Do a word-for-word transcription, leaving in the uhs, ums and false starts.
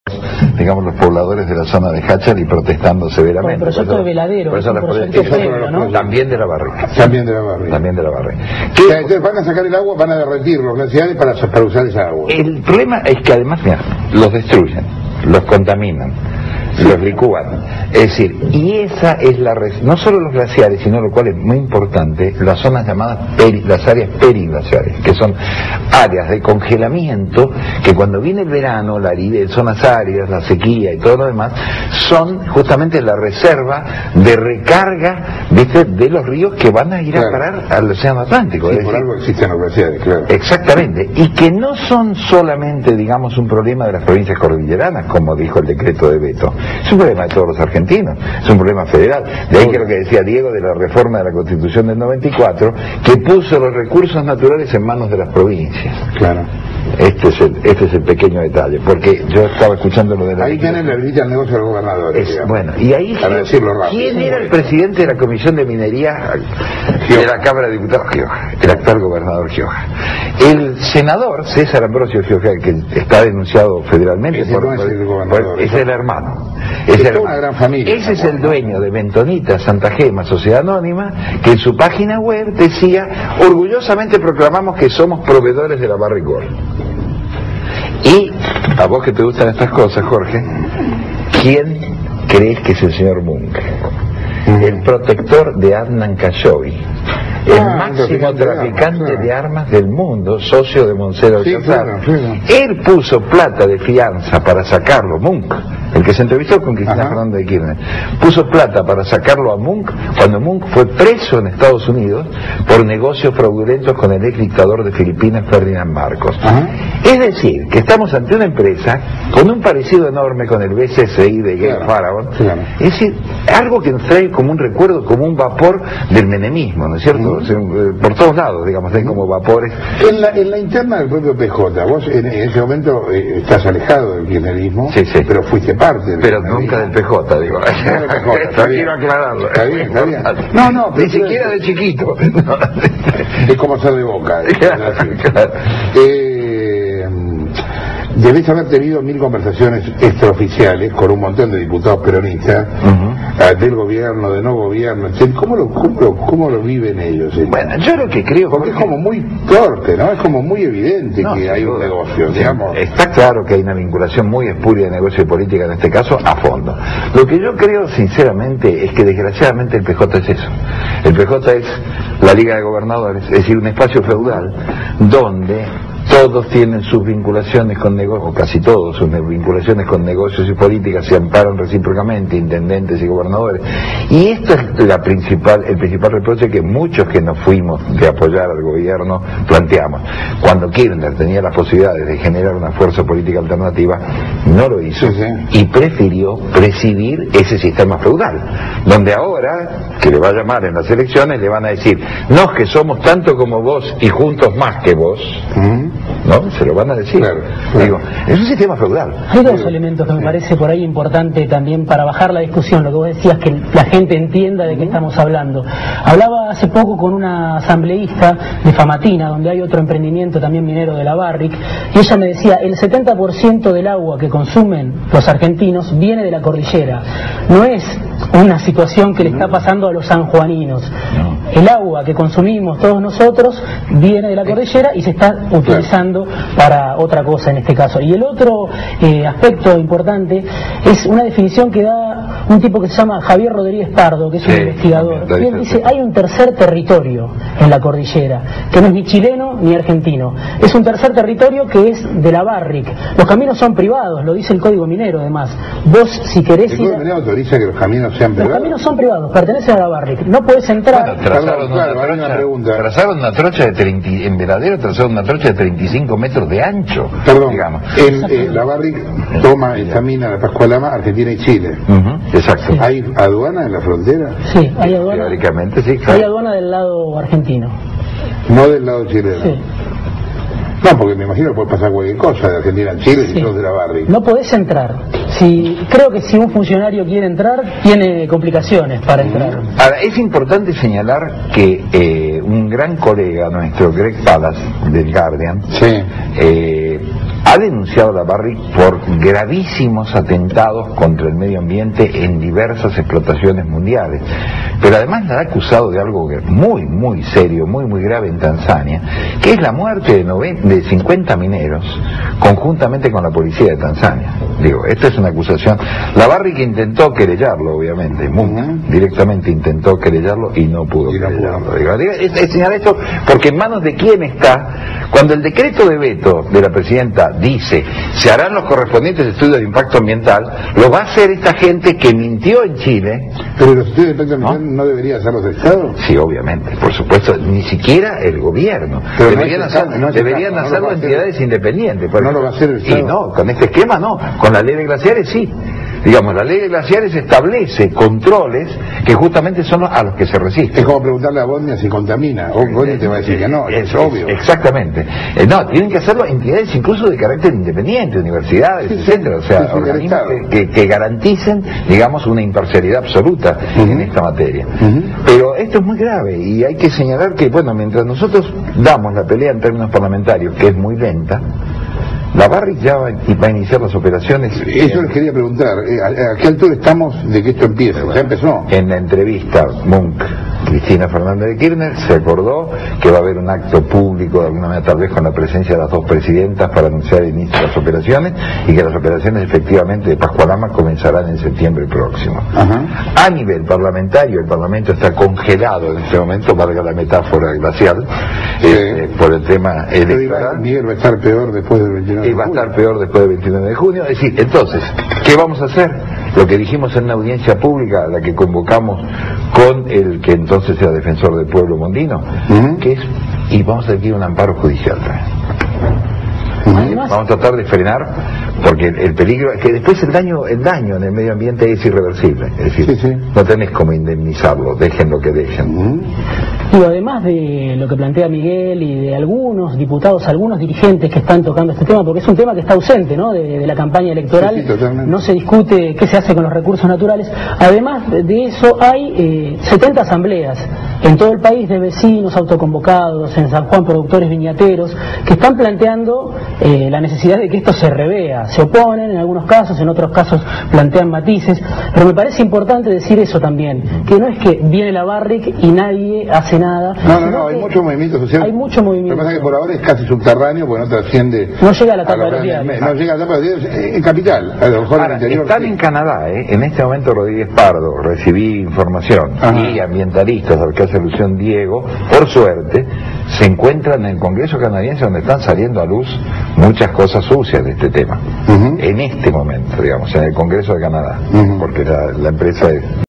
digamos, los pobladores de la zona de Hachal y protestando severamente. Por el proyecto de Veladero, por eso, por por eso, proyecto previo, ¿no? También de la Barrick. También de la Barrick. También de la Barrick. O sea, entonces van a sacar el agua, van a derretir los glaciares para, para usar esa agua. El problema es que además, mira, los destruyen, los contaminan, sí, los licúan. Es decir, y esa es la res... no solo los glaciares, sino lo cual es muy importante, las zonas llamadas peri... las áreas periglaciares, que son áreas de congelamiento que cuando viene el verano, la aridez, zonas áridas, la sequía y todo lo demás, son justamente la reserva de recarga, ¿viste?, de los ríos que van a ir claro. a parar al océano Atlántico. Sí, es por decir, algo existen los glaciares, claro. Exactamente, y que no son solamente, digamos, un problema de las provincias cordilleranas, como dijo el decreto de veto, es un problema de todos los argentinos, es un problema federal. De ahí que lo que decía Diego de la reforma de la Constitución del noventa y cuatro, que puso los recursos naturales en manos de las provincias. Claro. Este es el, este es el pequeño detalle, porque yo estaba escuchando lo de la... Ahí tienen la visita al negocio del gobernador. Es, bueno, y ahí... Para decirlo rápido. ¿Quién era el presidente de la Comisión de Minería de la Cámara de Diputados? Gioja, el actual gobernador Gioja. El senador César Ambrosio Gioja, que está denunciado federalmente... Ese por, no es el gobernador. por, es el hermano. Es, es el toda una gran familia. Ese es el dueño de Bentonita, Santa Gema, Sociedad Anónima, que en su página web decía, orgullosamente proclamamos que somos proveedores de la Barrick Gold. Y, a vos que te gustan estas cosas, Jorge, ¿quién crees que es el señor Munk? Mm. El protector de Adnan Khashoggi, el ah, máximo traficante de armas, de armas del mundo, socio de Monser sí, claro, claro. Él puso plata de fianza para sacarlo, Munk, el que se entrevistó con Cristina Fernández de Kirchner, puso plata para sacarlo a Munk cuando Munk fue preso en Estados Unidos por negocios fraudulentos con el ex dictador de Filipinas, Ferdinand Marcos. Ajá. Es decir, que estamos ante una empresa con un parecido enorme con el B C S I de Gale claro, Faraón, claro. Es decir, algo que nos trae como un recuerdo, como un vapor del menemismo, ¿no es cierto? Uh-huh. O sea, por todos lados, digamos, hay como vapores. En la, en la interna del propio P J, vos en, en ese momento eh, estás alejado del kirchnerismo, sí, sí. pero fuiste parte del Pero nunca del P J, digo. No del P J, está bien. Quiero aclararlo. Está bien, está bien. No, no, pero ni siquiera de chiquito. Es como ser de Boca. Es claro, claro. Eh, debés haber tenido mil conversaciones extraoficiales con un montón de diputados peronistas, uh-huh. del gobierno, de no gobierno, etcétera. ¿Cómo lo, cómo lo, cómo lo viven ellos? ¿Eh? Bueno, yo lo que creo... Porque, porque es como muy torpe, ¿no? Es como muy evidente no, que hay un negocio, sí, digamos. Está claro que hay una vinculación muy espuria de negocio y política, en este caso, a fondo. Lo que yo creo, sinceramente, es que desgraciadamente el P J es eso. El P J es la Liga de Gobernadores, es decir, un espacio feudal donde todos tienen sus vinculaciones con negocios, o casi todos sus vinculaciones con negocios y políticas se amparan recíprocamente, intendentes y gobernadores. Y esto es la principal, el principal reproche que muchos que nos fuimos de apoyar al gobierno planteamos. Cuando Kirchner tenía las posibilidades de generar una fuerza política alternativa, no lo hizo, sí, sí. Y prefirió presidir ese sistema feudal, donde ahora, que le va a llamar en las elecciones, le van a decir, no, es que somos tanto como vos y juntos más que vos, ¿Mm? ¿no? Se lo van a decir. Claro, claro. Digo, es un sistema feudal. Hay dos elementos que me parece por ahí importante también para bajar la discusión, lo que vos decías, que la gente entienda de qué estamos hablando. Hablaba hace poco con una asambleísta de Famatina, donde hay otro emprendimiento también minero de la Barrick, y ella me decía, el setenta por ciento del agua que consumen los argentinos viene de la cordillera. No es una situación que le está pasando a los sanjuaninos. El agua que consumimos todos nosotros viene de la cordillera y se está utilizando para otra cosa en este caso. Y el otro eh, aspecto importante es una definición que da un tipo que se llama Javier Rodríguez Pardo, que es un sí, investigador, y él dice, hay un tercer territorio en la cordillera, que no es ni chileno ni argentino, es un tercer territorio que es de la Barrick. Los caminos son privados, lo dice el Código Minero además. Vos, si querés... ¿El Código Minero autoriza que los caminos sean privados? Los caminos son privados, pertenecen a la Barrick, no puedes entrar... Bueno, trazaron, Perdón, claro, una trocha, una pregunta. trazaron una trocha de treinta, en Veladero trazaron una trocha de treinta y cinco metros de ancho. Perdón, digamos. En, eh, la Barrick toma esta mina de Pascualama, Argentina y Chile. Uh-huh, exacto. Sí. ¿Hay aduana en la frontera? Sí, hay aduana. Teóricamente, sí, claro. Hay aduana del lado argentino. No del lado chileno. Sí. No, porque me imagino que puede pasar cualquier cosa de Argentina a Chile sí. Y sos de la Barrick. No podés entrar. Si, creo que si un funcionario quiere entrar, tiene complicaciones para entrar. Ahora, es importante señalar que eh, un gran colega nuestro, Greg Pallas, del Guardian, sí. eh, ha denunciado a la Barrick por gravísimos atentados contra el medio ambiente en diversas explotaciones mundiales, pero además la ha acusado de algo muy, muy serio, muy, muy grave en Tanzania, que es la muerte de, noventa, de cincuenta mineros conjuntamente con la policía de Tanzania. Digo, esta es una acusación. La Barrick intentó querellarlo, obviamente, muy, uh-huh. directamente intentó querellarlo y no pudo y no querellarlo. Pudo. Digo, digo, es, es señalar esto porque en manos de quién está, cuando el decreto de veto de la presidenta dice se harán los correspondientes estudios de impacto ambiental, lo va a hacer esta gente que mintió en Chile. Pero los estudios de impacto ambiental no, ¿no deberían hacerlos el Estado? Sí, obviamente, por supuesto, ni siquiera el gobierno. Pero deberían no hacer, no deberían caso, hacerlo no entidades hacer, independientes. Pero no lo va a hacer el Estado. Y no, con este esquema no, con la ley de glaciares sí. Digamos, la ley de glaciares establece controles que justamente son a los que se resisten. Es como preguntarle a Bosnia si contamina. O Bosnia te va a decir que no, es, es obvio. Exactamente. Eh, no, tienen que hacerlo entidades incluso de carácter independiente, universidades, sí, etcétera. O sea, sí, sí, organismos que, que, que garanticen, digamos, una imparcialidad absoluta uh-huh. en esta materia. Uh-huh. Pero esto es muy grave y hay que señalar que, bueno, mientras nosotros damos la pelea en términos parlamentarios, que es muy lenta, la Barrick ya va a iniciar las operaciones. Eso en... les quería preguntar, ¿a qué altura estamos de que esto empiece? ¿Ya empezó? En la entrevista, Munk, Cristina Fernández de Kirchner, se acordó que va a haber un acto público, de alguna manera tal vez con la presencia de las dos presidentas, para anunciar el inicio de las operaciones, y que las operaciones efectivamente de Pascualama comenzarán en septiembre próximo. Ajá. A nivel parlamentario, el Parlamento está congelado en este momento, valga la metáfora glacial, sí. eh, por el tema electoral. Miguel va a estar peor después del veintinueve. Y va a estar peor después del veintinueve de junio. Es decir, entonces, ¿qué vamos a hacer? Lo que dijimos en una audiencia pública, la que convocamos con el que entonces era defensor del pueblo mondino, uh-huh. que es, y vamos a adquirir un amparo judicial también. Uh-huh. Vamos a tratar de frenar, porque el, el peligro es que después el daño el daño en el medio ambiente es irreversible, es decir, sí, sí. no tenés como indemnizarlo, dejen lo que dejen. Uh-huh. Y además de lo que plantea Miguel y de algunos diputados, algunos dirigentes que están tocando este tema, porque es un tema que está ausente, ¿no?, de, de la campaña electoral, sí, sí, no se discute qué se hace con los recursos naturales. Además de eso hay eh, setenta asambleas en todo el país de vecinos autoconvocados, en San Juan productores viñateros, que están planteando eh, la necesidad de que esto se revea. Se oponen en algunos casos, en otros casos plantean matices, pero me parece importante decir eso también, que no es que viene la Barrick y nadie hace nada. No, no, no, hay mucho movimiento social. Hay mucho movimiento. Lo que pasa es que por ahora es casi subterráneo, porque no trasciende. No llega a la tapa de los diarios. No llega a la tapa de los diarios en capital, a lo mejor Ahora, en el interior. Están sí. en Canadá, ¿eh? En este momento Rodríguez Pardo, recibí información, Ajá. y ambientalistas al que hace alusión Diego, por suerte, se encuentran en el Congreso canadiense donde están saliendo a luz muchas cosas sucias de este tema. Uh-huh. En este momento, digamos, en el Congreso de Canadá, uh-huh. porque la, la empresa es...